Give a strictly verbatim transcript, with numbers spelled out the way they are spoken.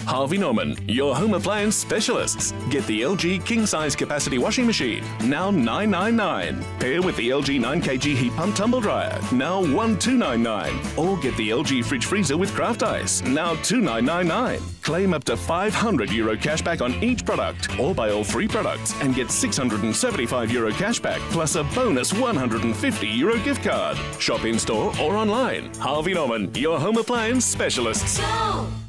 Harvey Norman, your home appliance specialists. Get the L G king size capacity washing machine, now nine nine nine. Pair with the L G nine kilogram heat pump tumble dryer, now one two nine nine. Or get the L G fridge freezer with craft ice, now two nine nine nine. Claim up to five hundred euro cashback on each product, or buy all three products and get six hundred seventy-five euro cashback plus a bonus one hundred fifty euro gift card. Shop in store or online. Harvey Norman, your home appliance specialists. Go!